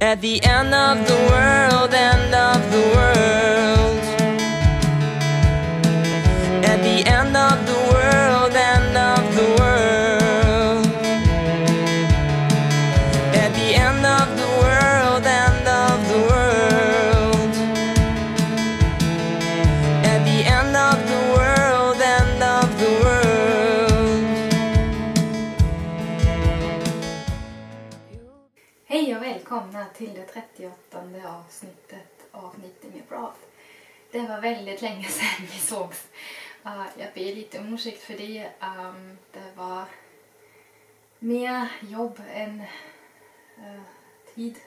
At the end of the world, end of the world. At the end of the world, end of the world. At the end of the world, end of the world. At the end of the world, end of the world. Hej och välkomna till det 38:e avsnittet av 90 med prat. Det var väldigt länge sedan vi sågs. Jag ber lite om ursäkt för det. Det var mer jobb än tid.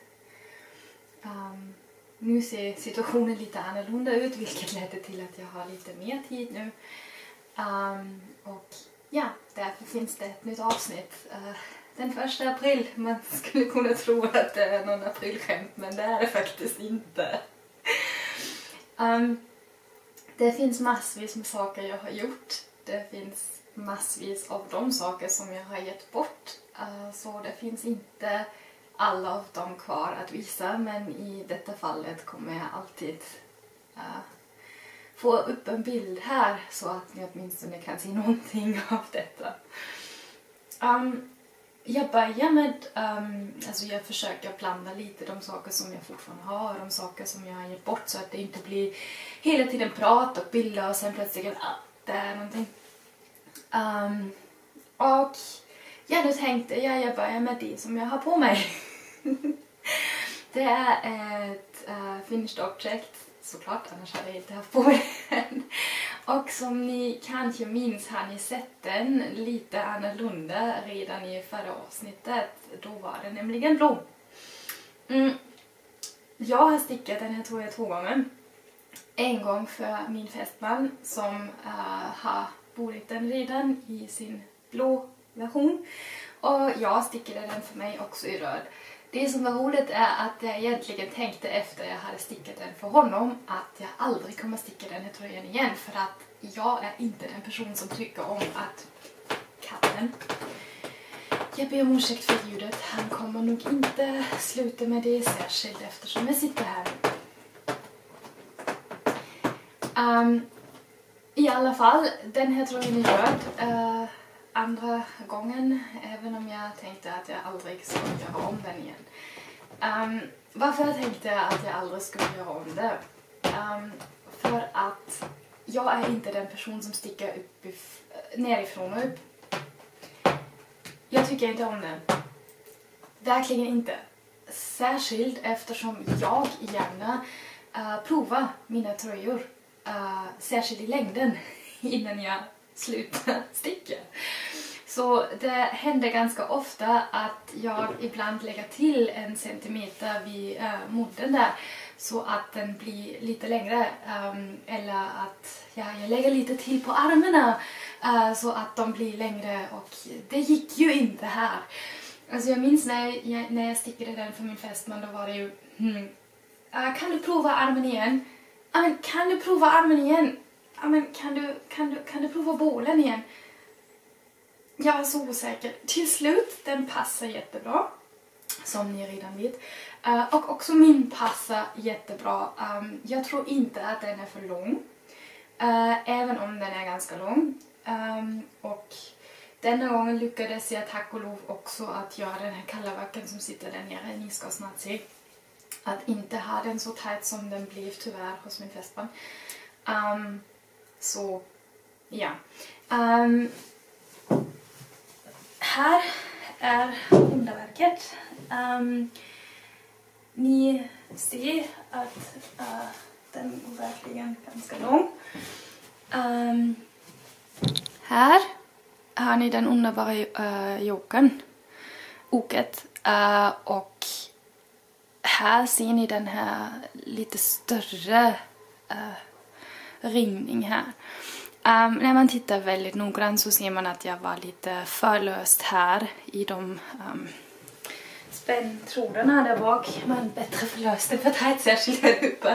Nu ser situationen lite annorlunda ut, vilket ledde till att jag har lite mer tid nu. Och ja, därför finns det ett nytt avsnitt. Den 1 april, man skulle kunna tro att det är någon aprilskämt, men det är det faktiskt inte. Det finns massvis med saker jag har gjort. Det finns massvis av de saker som jag har gett bort. Så det finns inte alla av dem kvar att visa, men i detta fallet kommer jag alltid få upp en bild här så att ni åtminstone kan se någonting av detta. Jag börjar med, alltså jag försöker blanda lite de saker som jag fortfarande har och de saker som jag har gett bort så att det inte blir hela tiden prat och bilder och sen plötsligt det är någonting. Och ja, då tänkte jag börjar med det som jag har på mig. Det är ett finished object, såklart, annars hade jag inte haft på mig den. Och som ni kanske minns har ni sett den lite annorlunda redan i förra avsnittet. Då var det nämligen blå. Jag har stickat den här tror jag 2 gånger. En gång för min fästman som har burit den redan i sin blå version. Och jag stickade den för mig också i röd. Det som var roligt är att jag egentligen tänkte efter jag hade stickat den för honom att jag aldrig kommer sticka den här tröjan igen, för att jag är inte den person som tycker om att katten. Jag ber om ursäkt för ljudet, han kommer nog inte sluta med det särskilt eftersom jag sitter här. I alla fall, den här tröjan är röd. Andra gången, även om jag tänkte att jag aldrig skulle göra om den igen. Varför jag tänkte att jag aldrig skulle göra om det? För att jag är inte den person som stickar upp nerifrån och upp. Jag tycker inte om det. Verkligen inte. Särskilt eftersom jag gärna provar mina tröjor. Särskilt i längden innan jag slutar sticka. Så det händer ganska ofta att jag ibland lägger till 1 centimeter vid modden där så att den blir lite längre. Eller att jag lägger lite till på armarna så att de blir längre, och det gick ju inte här. Alltså jag minns när jag stickade den för min fästman, då var det ju kan du prova armen igen? Kan du prova armen igen? Kan du prova bålen igen? Jag var så osäker. Till slut, den passar jättebra. Som ni redan vet. Och också min passar jättebra. Jag tror inte att den är för lång. Även om den är ganska lång. Och denna gången lyckades jag tack och lov också att göra den här kallabacken som sitter där nere. Ni ska snart se. Att inte ha den så tajt som den blev tyvärr hos min fästman. Så ja. Här är underverket. Ni ser att den är verkligen ganska lång. Här har ni den underbara jokern. Oket. Och här ser ni den här lite större ringning här. När man tittar väldigt noggrant så ser man att jag var lite förlöst här i de spänntrodarna där bak. Man bättre förlöst än för ett särskilt här uppe.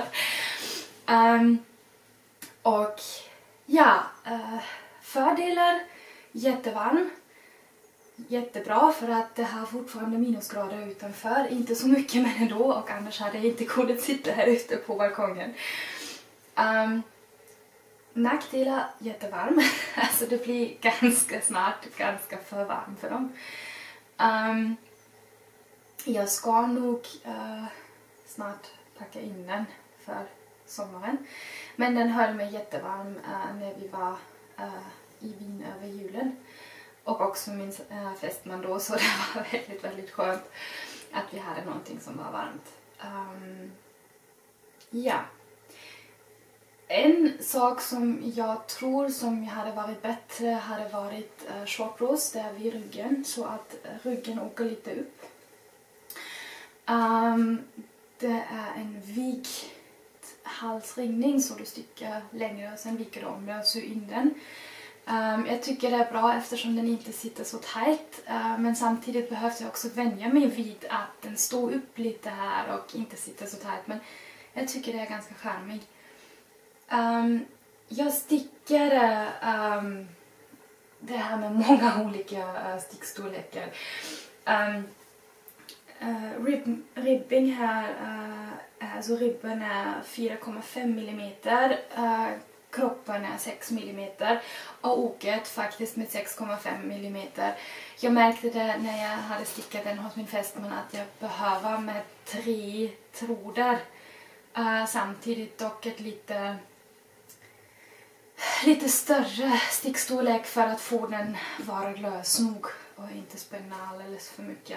Och ja, fördelar, jättevarm. jättebra för att det har fortfarande minusgrader utanför. Inte så mycket men ändå, och annars hade jag inte kunnat sitta här ute på balkongen. Nackdelar, jättevarm. Alltså det blir ganska snart ganska för varmt för dem. Jag ska nog snart packa in den för sommaren. Men den höll mig jättevarm när vi var i Wien över julen. Och också min fästman då, så det var väldigt, väldigt skönt att vi hade någonting som var varmt. Ja. En sak som jag tror som hade varit bättre hade varit short rows där vid ryggen, så att ryggen åker lite upp. Det är en vikt halsringning så du sticker längre och sen viker du om det och syr in den. Jag tycker det är bra eftersom den inte sitter så tajt, men samtidigt behövs jag också vänja mig vid att den står upp lite här och inte sitter så tajt, men jag tycker det är ganska charmigt. Jag stickar det här med många olika stickstorlekar. Ribbing här, alltså ribben är 4,5 mm, kroppen är 6 mm och oket faktiskt med 6,5 mm. Jag märkte det när jag hade stickat den hos min fästman att jag behöver med 3 trådar samtidigt, och ett lite större stickstorlek för att få den vara lös nog och inte spänna alldeles för mycket.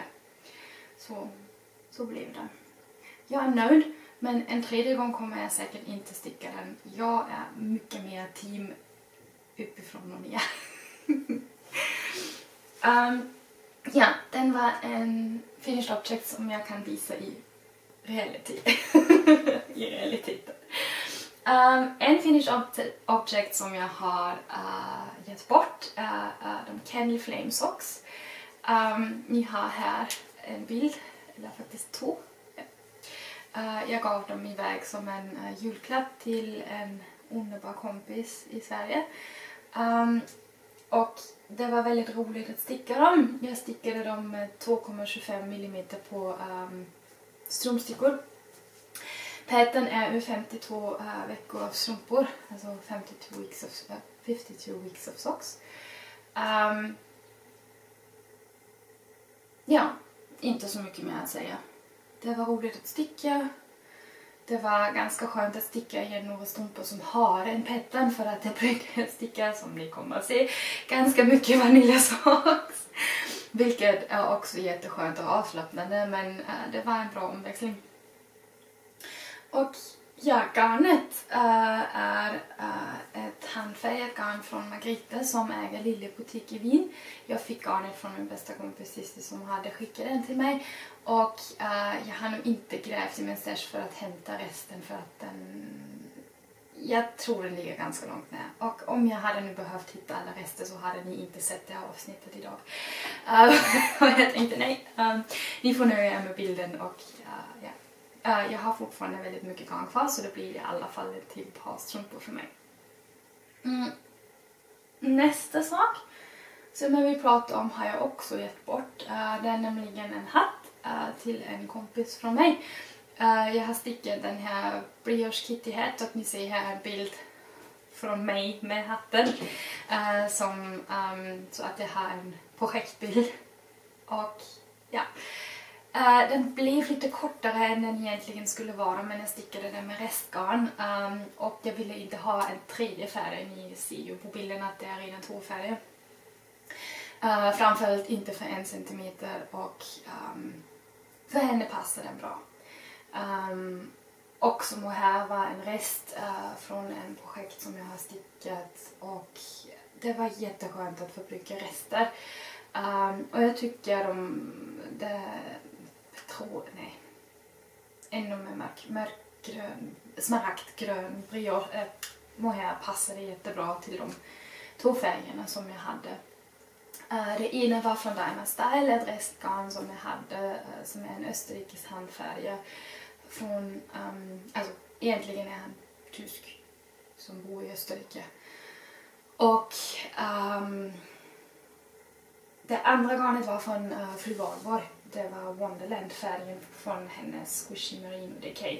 Så blev det. Jag är nöjd, men en tredje gång kommer jag säkert inte sticka den. Jag är mycket mer team uppifrån och ner. Ja, den var en finished object som jag kan visa i realiteten. En finished object som jag har gett bort är de Candy Flame Socks. Ni har här en bild, eller faktiskt 2. Jag gav dem iväg som en julklapp till en underbar kompis i Sverige. Och det var väldigt roligt att sticka dem. Jag stickade dem med 2,25 mm på strumpstickor. Pattern är ur 52 veckor av strumpor, alltså 52 weeks of socks. Ja, inte så mycket mer att säga. Det var roligt att sticka. Det var ganska skönt att sticka i några strumpor som har en pattern, för att jag brukar sticka, som ni kommer att se, ganska mycket vaniljasocks. Vilket är också jätteskönt och avslappnande, men det var en bra omväxling. Och ja, garnet är ett handfärgat garn från Margrethe som äger Lille butik i Wien. Jag fick garnet från min bästa kompis Cissi som hade skickat den till mig. Och jag har nog inte grävt i min stash för att hämta resten, för att jag tror den ligger ganska långt ner. Och om jag hade nu behövt hitta alla rester så hade ni inte sett det här avsnittet idag. Och jag tänkte nej, ni får nöja er med bilden och ja. Jag har fortfarande väldigt mycket garn kvar, så det blir i alla fall ett till par strumpor för mig. Nästa sak som jag vill prata om har jag också gett bort. Det är nämligen en hatt till en kompis från mig. Jag har stickat den här Brioche Kitty Hat, och ni ser här en bild från mig med hatten. Så att jag har en projektbild. Och ja. Den blev lite kortare än den egentligen skulle vara, men jag stickade den med restgarn. Och jag ville inte ha en tredje färg. Ni ser ju på bilden att det är redan 2 färger. Framförallt inte för 1 centimeter, och för henne passar den bra. Och som här var en rest från en projekt som jag har stickat, och det var jätteskönt att få bruka rester. Och jag tycker ännu med mörkgrön, smaragdgrön brioche mohair passade jättebra till de 2 färgerna som jag hade. Det ena var från Diamond Style, ett restgarn som jag hade, som är en österrikisk handfärg från, alltså egentligen är han tysk som bor i Österrike. Och Det andra garnet var från Fru Valborg. Det var Wonderland-färgen från hennes Squishy Merino Decay.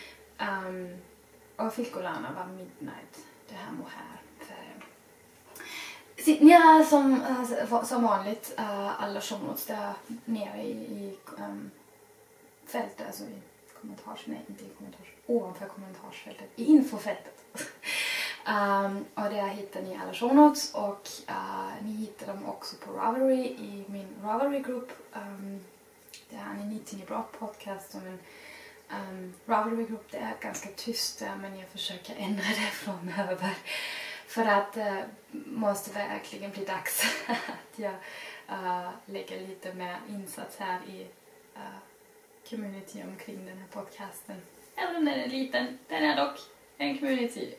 Och Filcolana var Midnight. Det här mohair-färgen. Ni har som vanligt alla show notes där nere i fältet, alltså i ovanför kommentarsfältet, i infofältet. Och där hittar ni alla show notes och ni hittar dem också på Ravelry i min Ravelry-grupp. Det är en Knitting är bra podcast som en Ravelry-grupp. Det är ganska tyst där, men jag försöker ändra det framöver. För att det måste verkligen bli dags att jag lägger lite mer insats här i community omkring den här podcasten. Även om den är liten, den är dock en community.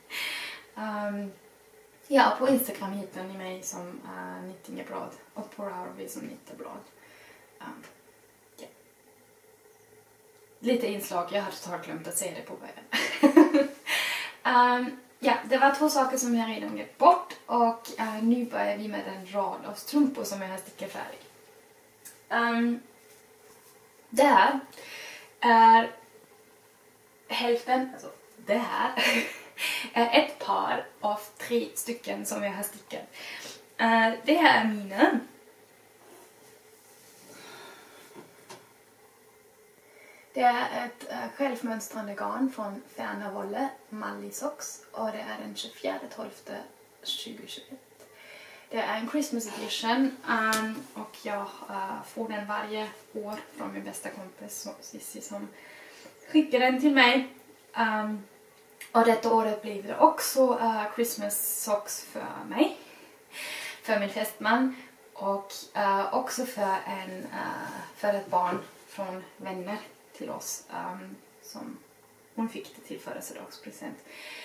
Ja, på Instagram hittar ni mig som Knittingeblad och på Ravelry som Knitteblad. Yeah. Lite inslag, jag har totalt glömt att säga det på början. Ja, det var 2 saker som jag redan gett bort och nu börjar vi med en rad av strumpor som jag har stickat färdig. Det här är hälften, alltså det här är ett par av 3 stycken som jag har stickat. Det här är mina. Det är ett självmönstrande garn från Färna-Wolle, Malli Socks, och det är den 24/12/2021. Det är en Christmas edition och jag får den varje år från min bästa kompis Sissi som skickar den till mig. Och detta året blev det också Christmas socks för mig, för min fästman och också för ett barn från vänner till oss som hon fick det till födelsedagspresent.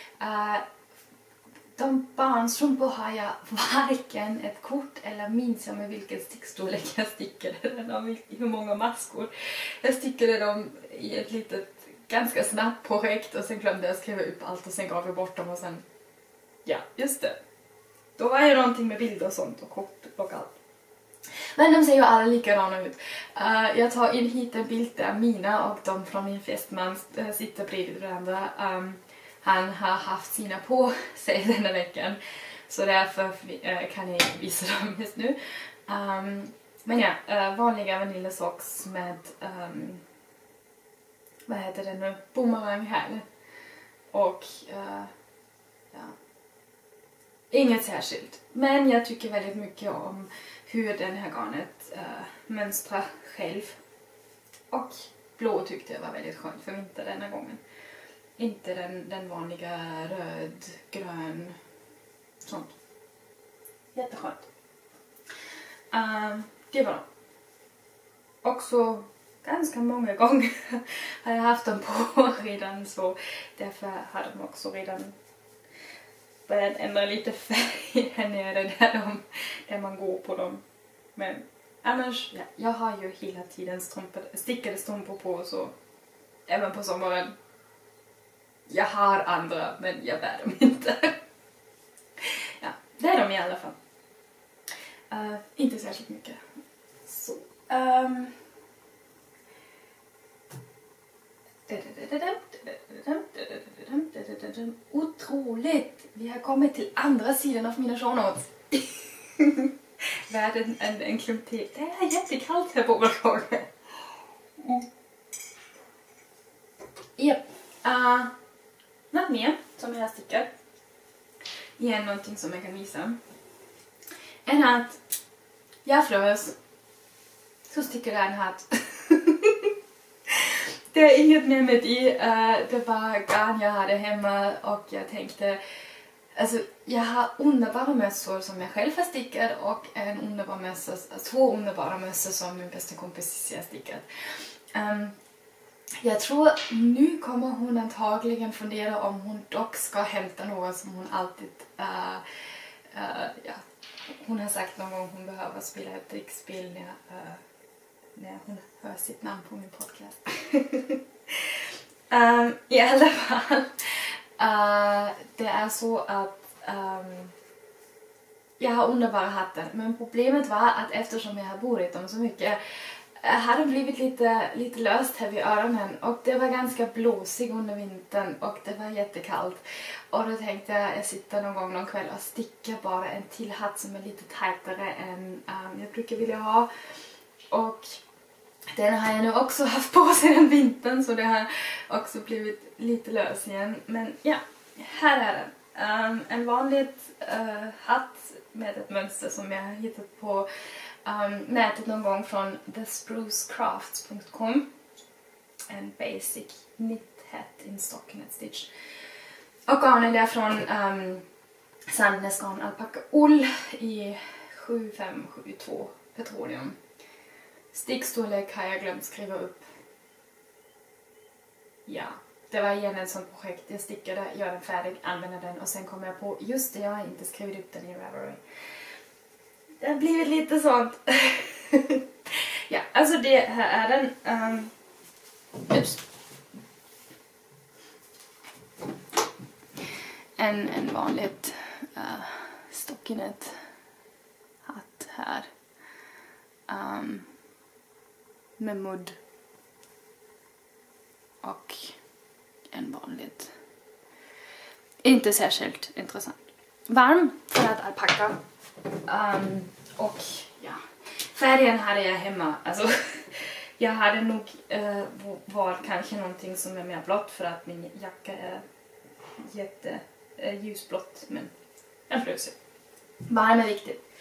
De barnstrumpor har jag varken ett kort eller minns jag med vilken stickstorlek jag stickade den och hur många maskor. Jag stickade dem i ett litet ganska snabbt projekt och sen glömde jag skriva upp allt och sen gav jag bort dem och sen, ja, just det. Då var det någonting med bilder och sånt och kort och allt. Men de ser ju alla likadana ut. Jag tar in hit en bild där mina och de från min fästman sitter bredvid varandra. Han har haft sina på sig denna veckan. Så därför kan jag inte visa dem just nu. Men ja, vanliga vaniljesocks med vad heter det nu? Boomerang här. Och ja, inget särskilt. Men jag tycker väldigt mycket om hur den här garnet mönstrar själv. Och blå tyckte jag var väldigt skönt för vinter denna gången. Inte den vanliga röd, grön, sånt. Jätteskönt. Det var de. Också ganska många gånger har jag haft dem på redan, så därför har de också redan börjat ändra lite färg här nere där man går på dem. Men annars, ja, jag har ju hela tiden stickade strumpor på, så även på sommaren. Jag har andra, men jag bär dem inte. Ja, det är de i alla fall. Inte särskilt mycket. Så. Otroligt! Vi har kommit till andra sidan av mina show notes. Världen en klump till. Det är jättekallt här på balkongen. Japp. Något mer som jag har stickat. Igen någonting som jag kan visa. En hatt. Jag frös. Så stickade jag en hatt. Det är inget mer med det var garn jag hade hemma och jag tänkte, alltså jag har underbara mössor som jag själv har stickat och två underbara mössor som min bästa kompis har stickat. Jag tror nu kommer hon antagligen fundera om hon dock ska hämta något som hon alltid, ja, hon har sagt någon gång hon behöver spela ett drickspel när hon hör sitt namn på min podcast. I alla fall, det är så att jag har underbara hattar, men problemet var att eftersom jag har burit dem så mycket hade blivit lite löst här vid öronen och det var ganska blåsigt under vintern och det var jättekallt. Och då tänkte jag sitter någon kväll och sticka bara en till hatt som är lite tajtare än jag brukar vilja ha. Och den har jag nu också haft på sedan vintern så det har också blivit lite lös igen. Men ja, här är den. En vanlig hatt med ett mönster som jag har hittat på nätet någon gång från thesprucecrafts.com. En basic knit hat in stockinette stitch. Och garnen är från Sandnes garn alpaka ull i 7572 petroleum. Stickstorlek har jag glömt skriva upp. Ja, det var igen ett sånt projekt. Jag stickade, gör den färdig, använder den och sen kommer jag på just det, jag har inte skrivit upp den i Ravelry. Det har blivit lite sånt. Ja, alltså det här är den. En vanligt stockinette hatt här. Med mudd. Och en vanligt. Inte särskilt intressant. Varm för att alpaka. Och ja, färgen hade jag hemma. Alltså, jag hade nog valt kanske någonting som är mer blått för att min jacka är ljusblått, men en flösig. Varm är viktigt.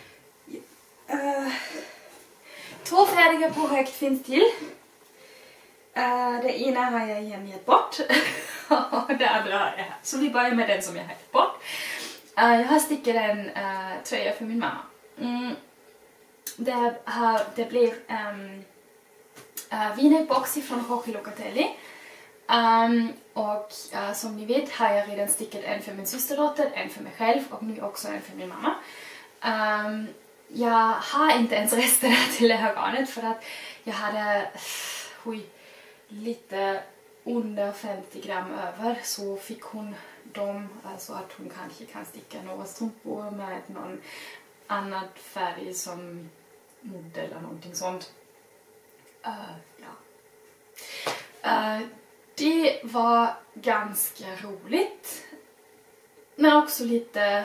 Två färdiga projekt finns till. Det ena har jag igen gett bort. Och det andra har jag här. Så vi börjar med den som jag har gett bort. Jag har stickat en tröja för min mamma. Det blev v-neck-boxy från Jorge Locatelli. Och som ni vet har jag redan stickat en för min systerdotter, en för mig själv och nu också en för min mamma. Jag har inte ens resterna till det här garnet för att jag hade lite under 50 gram över, så fick hon dem, alltså att hon kanske kan sticka några strumpor med någon annan färg som modell eller någonting sånt. Det var ganska roligt, men också lite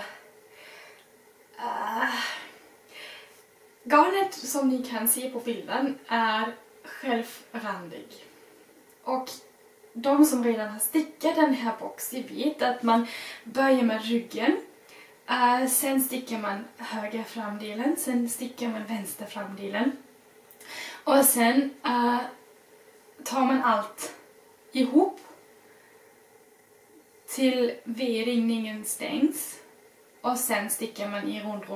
garnet som ni kan se på bilden är självrandig. Och de som redan har stickat den här boxen vet att man börjar med ryggen. Sen stickar man höger framdelen, sen stickar man vänster framdelen. Och sen tar man allt ihop till V-ringningen stängs. Och sen stickar man i rund.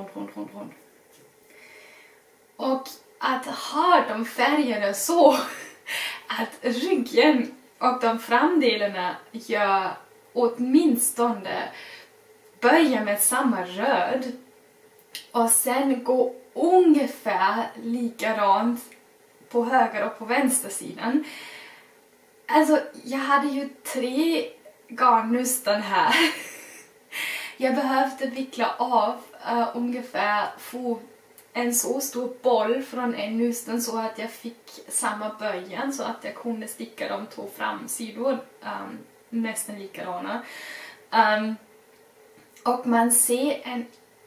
Och att ha de färgerna så att ryggen och de framdelarna gör åtminstone börja med samma röd och sen gå ungefär likadant på höger och på vänster sidan. Alltså, jag hade ju 3 garnnystan här. Jag behövde vickla av ungefär, få en så stor boll från en nysten så att jag fick samma böjan så att jag kunde sticka de 2 framsidor nästan likadana. Och man ser en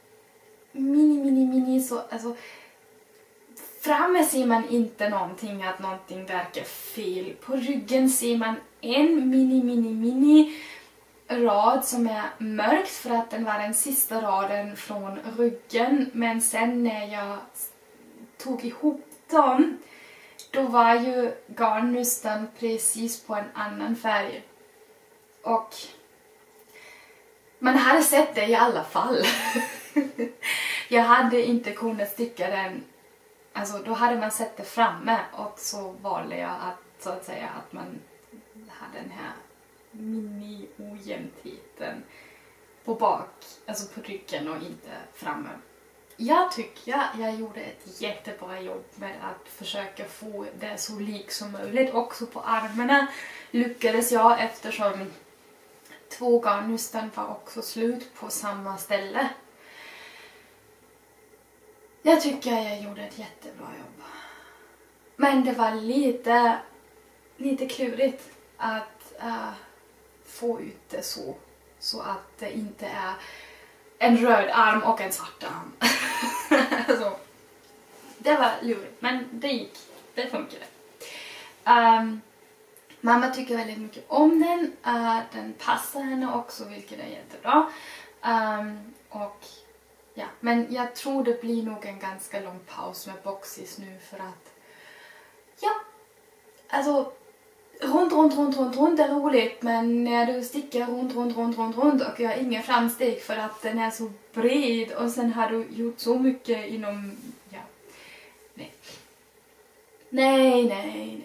mini så, alltså framme ser man inte någonting, att någonting verkar fel. På ryggen ser man en mini rad som är mörkt för att den var den sista raden från ryggen, men sen när jag tog ihop dem då var ju garnnystan precis på en annan färg. Och man hade sett det i alla fall. Jag hade inte kunnat sticka den, alltså då hade man sett det framme och så valde jag att så att säga att man hade den här mini-ojämnheten på bak, alltså på ryggen och inte framme. Jag tycker jag gjorde ett jättebra jobb med att försöka få det så lik som möjligt. Också på armarna lyckades jag eftersom 2 garnnystan var också slut på samma ställe. Jag tycker jag gjorde ett jättebra jobb. Men det var lite klurigt att få ut det så att det inte är en röd arm och en svart arm. Så, det var lurigt, men det gick. Det funkade. Mamma tycker väldigt mycket om den. Den passar henne också, vilket är jättebra. Och ja, men jag tror det blir nog en ganska lång paus med boxis nu för att ja, alltså runt är roligt, men när du sticker runt och gör inga framsteg för att den är så bred och sen har du gjort så mycket inom, ja, nej.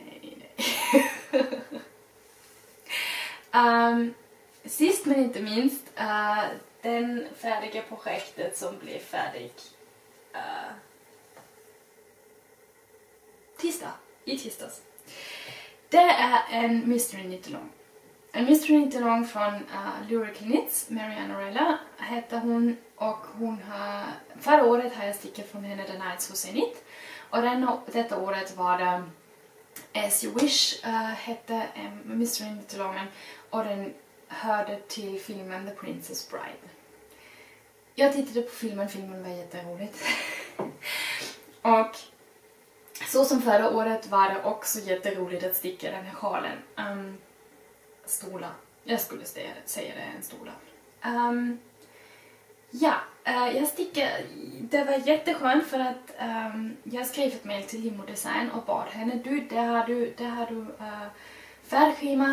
Sist men inte minst, den färdiga projektet som blev färdig i tisdags. Det är en Mystery Knit-along. En Mystery Knit-along från Lyrical Knits, Marianne Orella heter hon, och hon har, förra året har jag stickat från henne The Nights Who Say Knit, och detta året var det As You Wish hette Mystery Knit-alongen, och den hörde till filmen The Princess Bride. Jag tittade på filmen var jätteroligt. Och så som förra året var det också jätteroligt att sticka den här sjalen. Stola. Jag skulle säga det är en stola. Jag stickade. Det var jätteskönt för att jag skrev ett mail till Limo Design och bad henne, där har du färgschema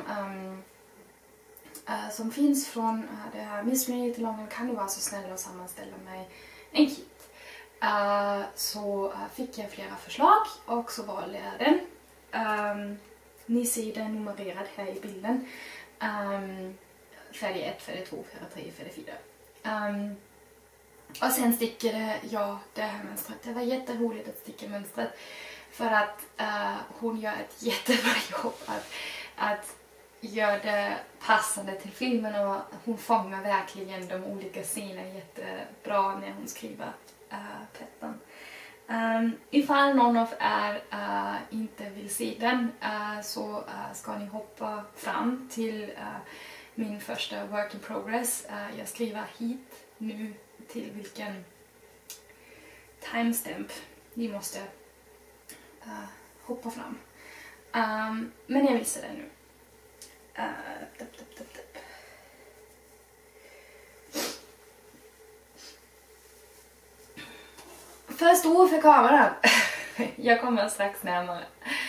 som finns från det här Mystery Knit-alongen, kan du vara så snäll och sammanställa mig en kit. Så fick jag flera förslag och så valde jag den. Ni ser den numrerad här i bilden. Färg 1, färg 2, färg 3, färg 4. Och sen stickade jag det här mönstret. Det var jätteroligt att sticka mönstret för att hon gör ett jättebra jobb att göra det passande till filmen, och hon fångar verkligen de olika scenerna jättebra när hon skriver plätten. Ifall någon av er inte vill se den så ska ni hoppa fram till min första work in progress. Jag skriver hit nu till vilken timestamp ni måste hoppa fram. Men jag visar det nu. För stor för kameran. Jag kommer strax närmare.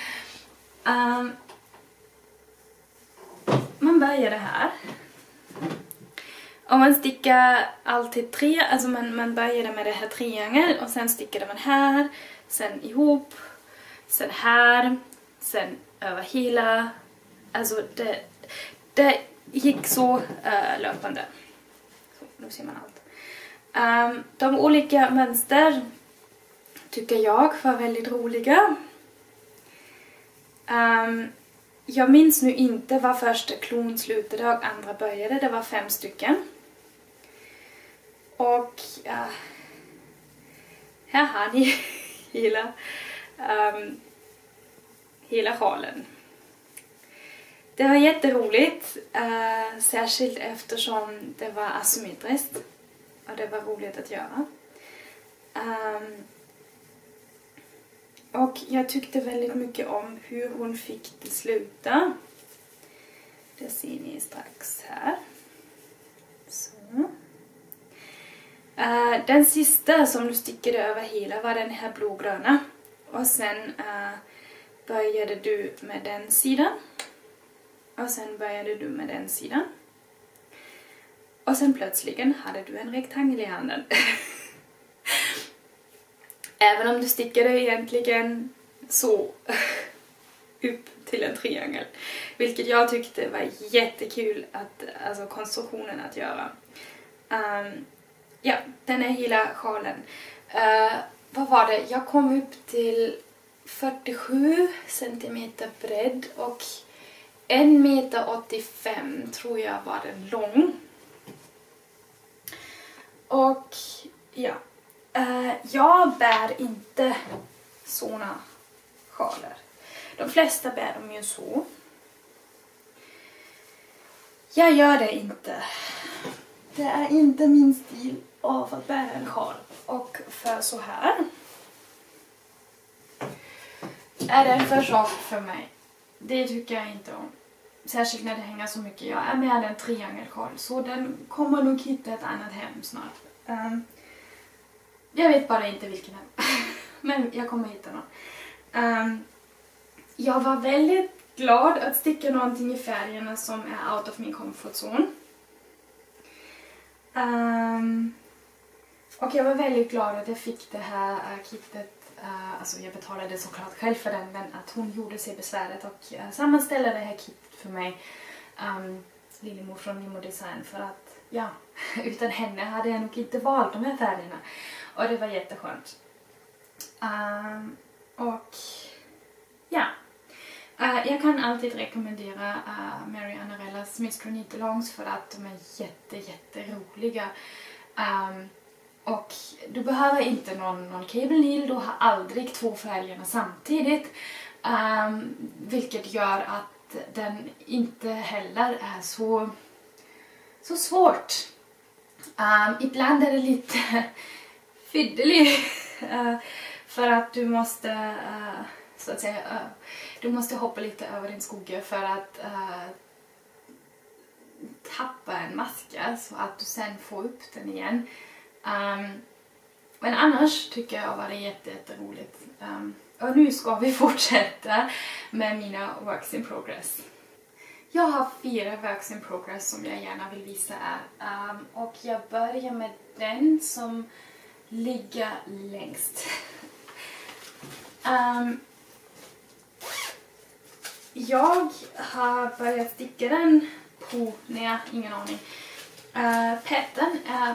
Man börjar det här. Om man stickar alltid 3, alltså man börjar med det här triangel och sen stickar man här, sen ihop, sen här, sen över hela. Alltså det gick så löpande. Så, nu ser man allt. De olika mönster tycker jag var väldigt roliga. Jag minns nu inte vad första klon slutade och andra började. Det var 5 stycken. Och här har ni hela sjalen. Det var jätteroligt, särskilt eftersom det var asymmetriskt och det var roligt att göra. Och jag tyckte väldigt mycket om hur hon fick det sluta. Det ser ni strax här. Så. Den sista som du stickade över hela var den här blågröna. Och sen började du med den sidan. Och sen började du med den sidan. Och sen plötsligen hade du en rektangel i handen. Även om du stickade egentligen så upp till en triangel. Vilket jag tyckte var jättekul alltså konstruktionen att göra. Ja, den är hela sjalen. Vad var det? Jag kom upp till 47 cm bredd och 1,85 m tror jag var den lång. Och ja, Jag bär inte såna sjalar. De flesta bär dem ju så. Jag gör det inte. Det är inte min stil av att bära en sjal. Och för så här är det en för sak för mig. Det tycker jag inte om. Särskilt när det hänger så mycket. Jag är med en triangelsjal. Så den kommer nog hitta ett annat hem snart. Jag vet bara inte vilken hem. Men jag kommer hitta någon. Jag var väldigt glad att sticka någonting i färgerna som är out of min comfort zone. Och jag var väldigt glad att jag fick det här kittet. Alltså jag betalade såklart själv för den, men att hon gjorde sig besväret och sammanställde det här kittet för mig. Lillemor från Limo Design, för att ja, utan henne hade jag nog inte valt de här färgerna. Och det var jätteskönt. Och ja, jag kan alltid rekommendera Mary Annarellas Mystery Knit-alongs för att de är jätteroliga. Och du behöver inte någon cable needle, du har aldrig två färgerna samtidigt. Vilket gör att den inte heller är så svårt. Ibland är det lite fiddelig för att du måste så att säga du måste hoppa lite över din skugga för att tappa en maska så att du sen får upp den igen. Men annars tycker jag var det jätteroligt. Och nu ska vi fortsätta med mina works in progress. Jag har 4 works in progress som jag gärna vill visa er. Och jag börjar med den som ligger längst. Jag har börjat sticka den på, nej, ingen aning. Pattern är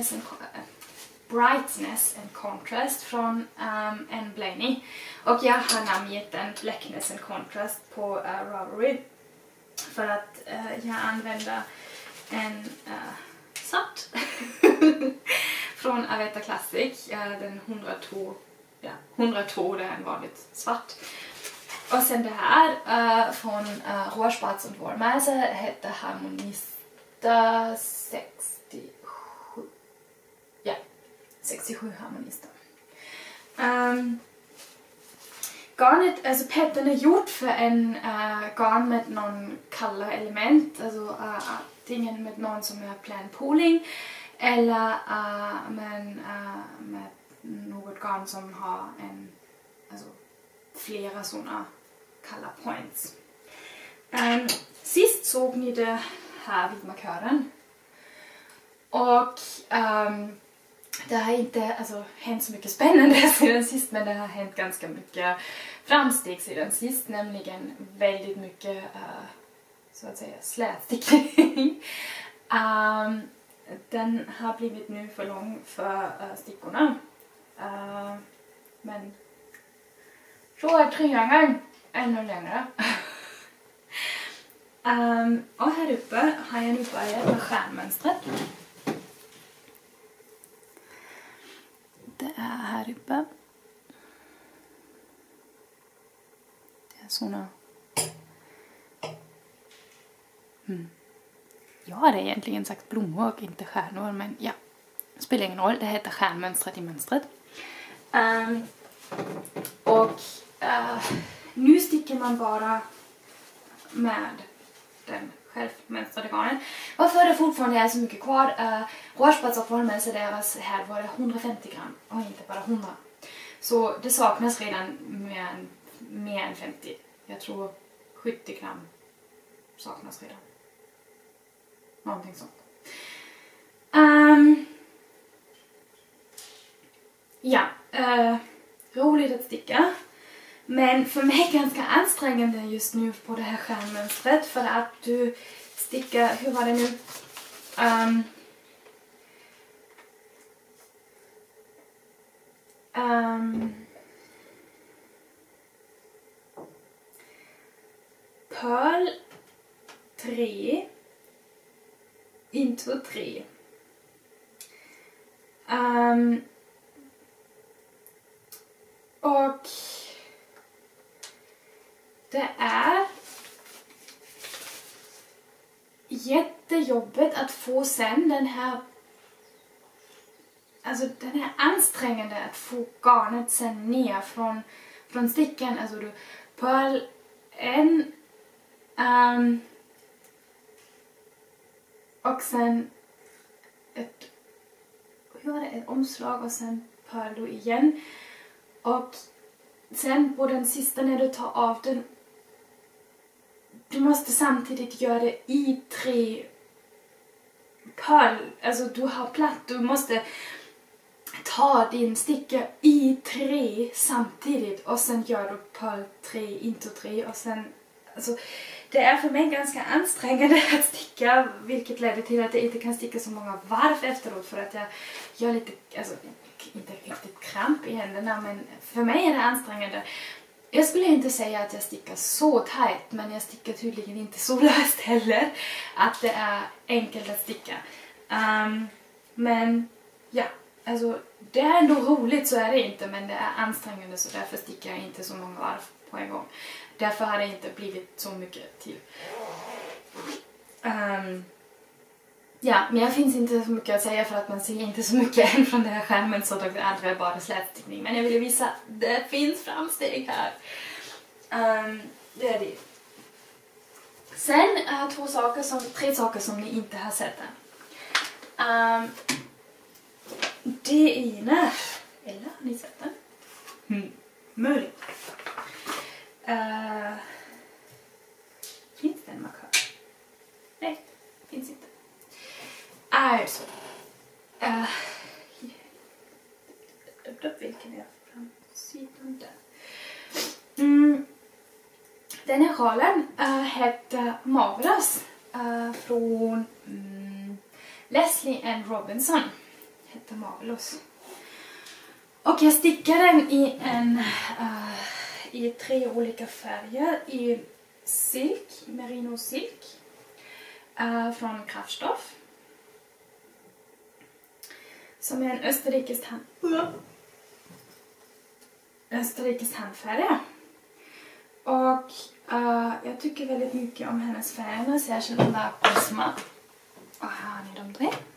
Brightness and Contrast från Anne Blaney. Och jag har namngett den Blackness and Contrast på Ravelry. För att jag använder en svart från Aveta Classic. Den 102, det är en vanligt svart. Och sen det här från Rouge och Vårmäse heter Harmonista 67. Ja, 67 Harmonista. Garnet, alltså pattern är gjort för en garn med någon color element, alltså antingen med någon som är plain pooling eller med något garn som har flera sådana color points. Sist såg ni det här vid markören. Och det har inte hänt så mycket spännande sedan sist, men det har hänt ganska mycket framsteg sedan sist, nämligen väldigt mycket så att säga slätstickning. Den har blivit nu för lång för stickorna. Men så är triangeln ännu längre. Och här uppe har jag nu börjat med stjärnmönstret. Det är här uppe. Det är såna. Jag hade egentligen sagt blommor och inte stjärnor, men ja, det spelar ingen roll. Det heter stjärnmönstret i mönstret. Nu sticker man bara med den självmönstrade garnen. Varför det fortfarande är så mycket kvar. Rouge och Vårmäse, deras här var det 150 gram och inte bara 100. Så det saknas redan mer än 50. Jag tror 70 gram saknas redan. Någonting sånt. Roligt att sticka. Men för mig ganska ansträngande just nu på det här stjärnmönstret, för att du stickar, hur var det nu? Purl 3 into 3. Och det är jättejobbigt att få sen den här, alltså den här ansträngande att få garnet sen ner från stickan. Alltså du pöl en och sen ett omslag och sen pöl du igen. Och sen på den sista när du tar av den, du måste samtidigt göra det i 3 pöl. Alltså du har platt, du måste ta din sticka i 3 samtidigt och sen gör du pöl 3 into 3 och sen, alltså det är för mig ganska ansträngande att sticka, vilket leder till att jag inte kan sticka så många varv efteråt för att jag gör lite, alltså inte riktigt kramp i händerna, men för mig är det ansträngande. Jag skulle inte säga att jag stickar så tajt, men jag stickar tydligen inte så löst heller att det är enkelt att sticka. Men ja, alltså det är ändå roligt, så är det inte, men det är ansträngande, så därför stickar jag inte så många varv på en gång. Därför har det inte blivit så mycket till. Ja, men jag finns inte så mycket att säga för att man ser inte så mycket än från den här skärmen, så det andra är bara slätstickning. Men jag ville visa att det finns framsteg här. Det är det. Sen tre saker som ni inte har sett än. Det ena, eller har ni sett den? Möjligt. Finns det en markör? Nej, finns inte. Alltså. Vilken är framsidan där? Den här sjalen heter Marvelous från Leslie and Robinson. Heter Marvelous. Och jag stickar den i 3 olika färger. I silk, merino silk från Kraftstoff. Som är en österrikisk handfärg. Och jag tycker väldigt mycket om hennes färger, särskilt den där Prisma. Och här har ni de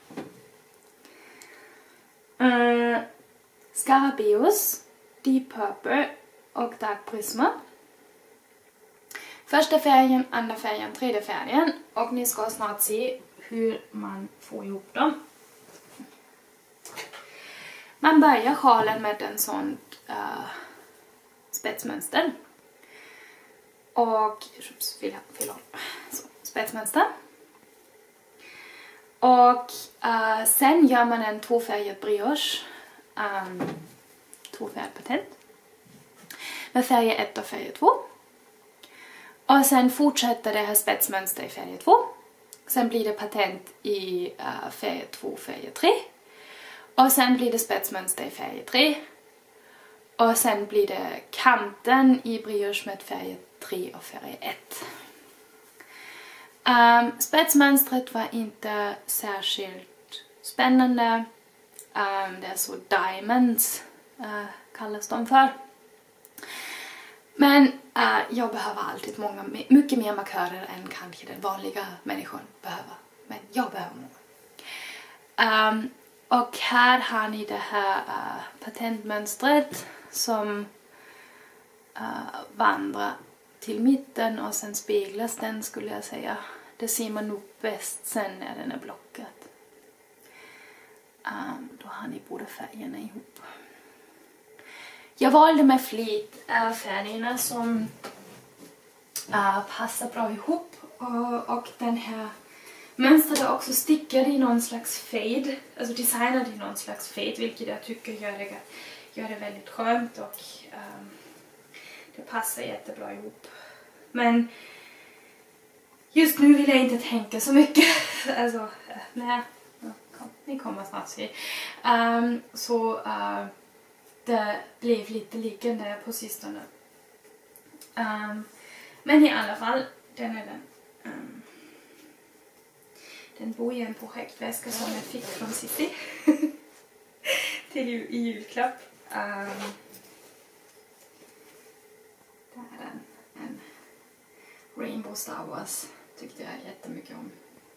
3. Scarabäus, Deep Purple och Dark Prisma. Första färgen, andra färgen, tredje färgen. Och ni ska snart se hur man får ihop dem. Man börjar sjalen med en sån spetsmönster. Och spetsmönster. Och sen gör man en 2-färgad brioche. 2-färgad patent. Med färg 1 och färg 2. Och sen fortsätter det här spetsmönster i färg 2. Sen blir det patent i färg 2 och färg 3. Och sen blir det spetsmönster i färg 3. Och sen blir det kanten i brioche med färg 3 och färg 1. Spetsmönstret var inte särskilt spännande. Det är så diamonds kallas de för. Men jag behöver alltid mycket mer markörer än kanske den vanliga människan behöver. Men jag behöver många. Och här har ni det här patentmönstret som vandrar till mitten och sen speglas den, skulle jag säga. Det ser man nog bäst sen när den är blockad. Då har ni båda färgerna ihop. Jag valde med flit färgerna som passar bra ihop. Och den här mönstret är också stickad i någon slags fade. Alltså designad i någon slags fade, vilket jag tycker gör det väldigt skönt. Och det passar jättebra ihop. Men just nu vill jag inte tänka så mycket. Alltså, nej. Ni kommer snart se. Det blev lite liggande på sistone. Men i alla fall, den är den. Den bor i en projektväska som jag fick från City. I julklapp. Rainbow Star Wars tyckte jag jättemycket om.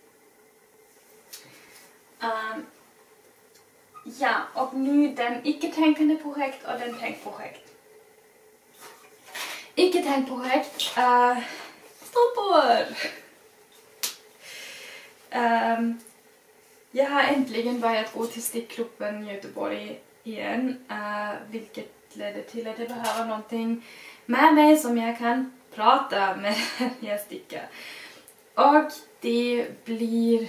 Ja, och nu den icke-tänkande projekt och den tänkprojekt. Icke-tänkt projekt. Strumpor! Jag har äntligen börjat gå till stickklubben i Göteborg igen. Vilket ledde till att jag behöver någonting med mig som jag kan prata med när jag stickar. Och det blir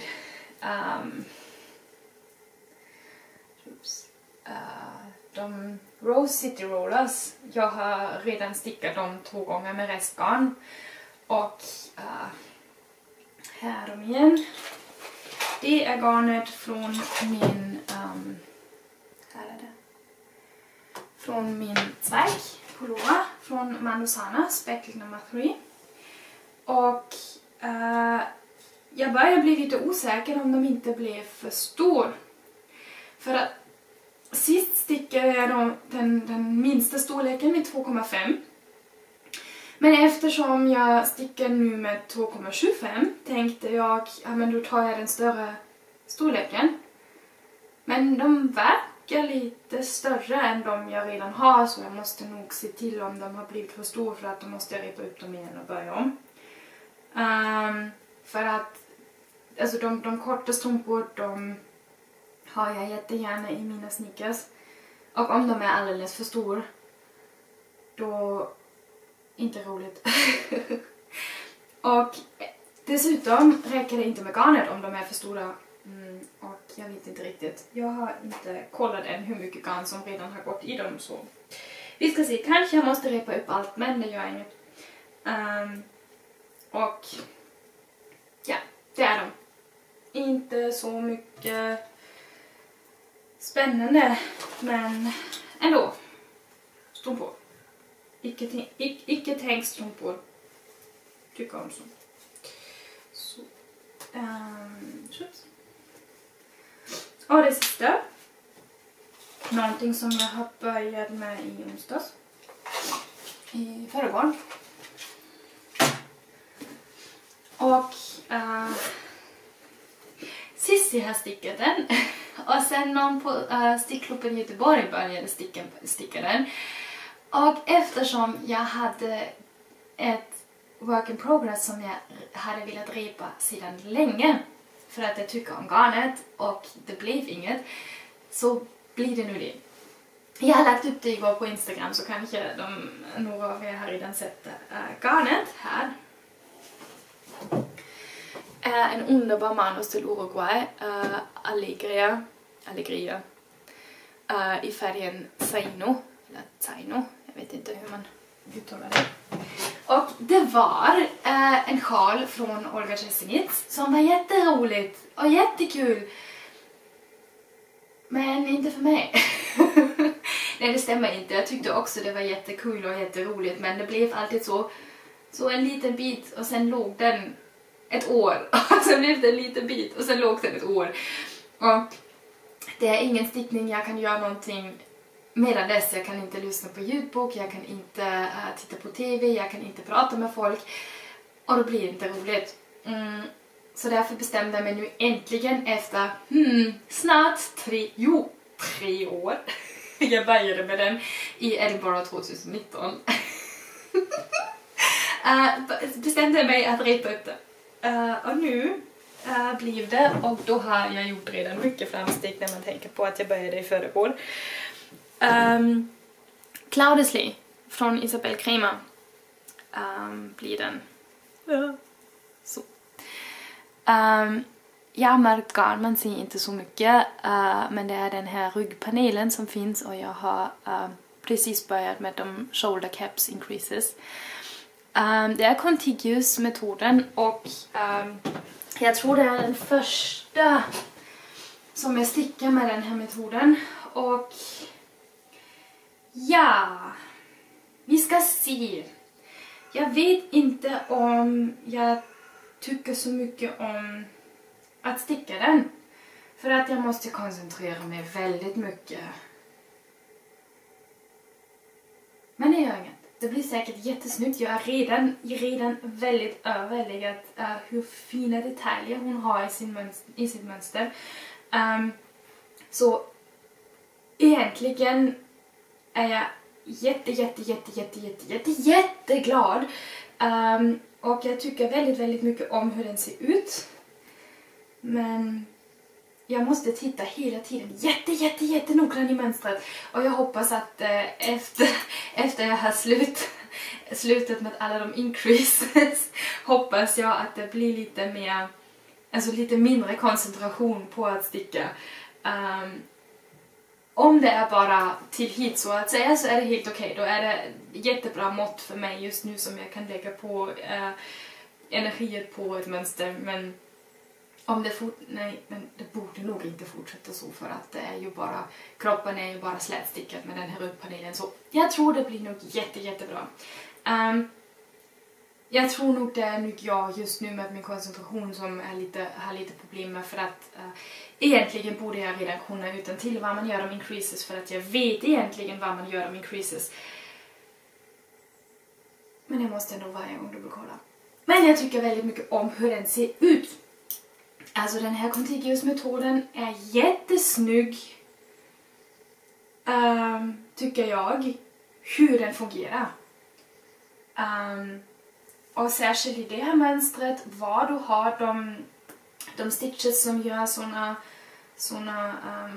de Rose City Rollers. Jag har redan stickat dem 2 gånger med restgarn. Och här är de igen. Det är garnet från min här är det. Från min Zweig pullover från Mandosana, Speckle nummer 3. Och jag börjar bli lite osäker om de inte blev för stor. För att sist stickade jag den minsta storleken med 2,5. Men eftersom jag stickar nu med 2,75 tänkte jag, ja men då tar jag den större storleken. Men de verkar lite större än de jag redan har, så jag måste nog se till om de har blivit för stora, för att då måste jag repa upp dem igen och börja om. För att alltså de korta strumpor, de har jag jättegärna i mina sneakers. Och om de är alldeles för stora, då inte roligt. Och dessutom räcker det inte med garnet om de är för stora. Och jag vet inte riktigt. Jag har inte kollat än hur mycket garn som redan har gått i dem. Så vi ska se. Kanske jag måste repa upp allt, men det gör inget. Och ja, det är de. Inte så mycket spännande, men ändå. Strumpor. Icke tänkt strumpor. Tycker om så. Så. Och det sista. Någonting som jag har börjat med i onsdags. I förrgår. Och Sissi har stickat den. Och sen någon på stickklubben i Göteborg började sticka den. Och eftersom jag hade ett work in progress som jag hade velat repa sedan länge, för att jag tycker om garnet och det blev inget, så blir det nu det. Jag har lagt upp det igår på Instagram, så kanske några av er har redan sett garnet här. En underbar manus till Uruguay, Allegria i färgen Zaino, eller Zaino, jag vet inte hur man uttalar det. Och det var en sjal från Olga Chesenitz som var jätteroligt och jättekul. Men inte för mig. Nej, det stämmer inte. Jag tyckte också det var jättekul och jätteroligt, men det blev alltid så en liten bit och sen låg den ett år. Och sen blev det en liten bit och sen låg den ett år. Och det är ingen stickning, jag kan göra någonting medan dess. Jag kan inte lyssna på ljudbok, jag kan inte titta på TV, jag kan inte prata med folk. Och då blir det inte roligt. Så därför bestämde jag mig nu äntligen efter snart 3 år. Jag började med den i Edinburgh 2019. Bestämde jag mig att repa upp det. Och nu blev det, och då har jag gjort redan mycket framsteg när man tänker på att jag började i förrgår. Cloudesley från Isabelle Kremer blir den. Ja. Så. Jag har mörkt garn, man ser inte så mycket, men det är den här ryggpanelen som finns, och jag har precis börjat med de shoulder caps increases. Det är contiguous-metoden, och jag tror det är den första som jag stickar med den här metoden. Och ja, vi ska se. Jag vet inte om jag tycker så mycket om att sticka den, för att jag måste koncentrera mig väldigt mycket. Men det gör inget. det blir säkert jättesnyggt. Jag är redan väldigt överväldigad hur fina detaljer hon har i sitt mönster. Så egentligen är jag jätteglad. Och jag tycker väldigt mycket om hur den ser ut. Men jag måste titta hela tiden jättenoggrant i mönstret. Och jag hoppas att efter jag har slutet med alla de increases hoppas jag att det blir lite mer, alltså lite mindre koncentration på att sticka. Om det är bara till hit så att säga, så är det helt okej. Då är det jättebra mått för mig just nu som jag kan lägga på energier på ett mönster. Men om det men det borde nog inte fortsätta så, för att det är ju bara, kroppen är ju bara slätstickad med den här rutpanelen. Så jag tror det blir nog jättebra. Jag tror nog det är nog jag just nu med min koncentration som har lite problem med, för att egentligen borde jag redan kunna utan till vad man gör om increases, för att jag vet egentligen vad man gör om increases. Men jag måste ändå varje gång dubbelkolla. Men jag tycker väldigt mycket om hur den ser ut. Alltså den här contiguous-metoden är jättesnygg. Tycker jag. Hur den fungerar. Och särskilt i det här mönstret, var du har de stitches som gör såna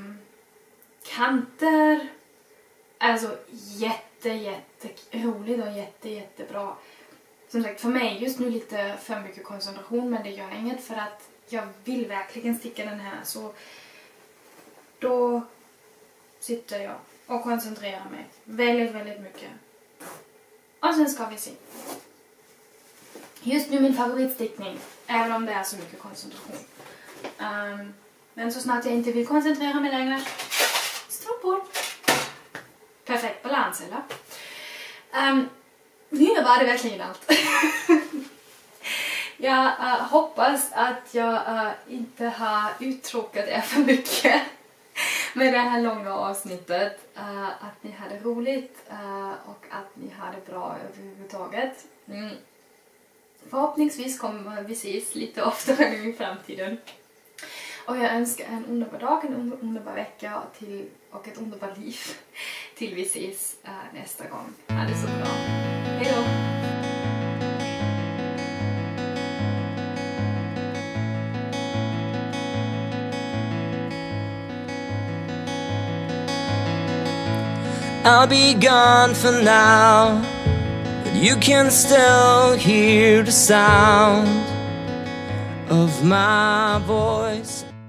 kanter. Alltså jätteroligt och jättebra. Som sagt, för mig just nu lite för mycket koncentration, men det gör inget, för att jag vill verkligen sticka den här. Så då sitter jag och koncentrerar mig väldigt mycket. Och sen ska vi se. Just nu min favoritstickning, även om det är så mycket koncentration. Men så snart jag inte vill koncentrera mig längre, strumpor. Perfekt balans, eller? Nu var det verkligen allt. Jag hoppas att jag inte har uttråkat er för mycket med det här långa avsnittet. Att ni hade roligt och att ni hade bra överhuvudtaget. Förhoppningsvis kommer vi ses lite oftare nu i framtiden. Och jag önskar en underbar dag, en underbar vecka och ett underbart liv till vi ses nästa gång. Ha det så bra. Hej då! I'll be gone for now, but you can still hear the sound of my voice.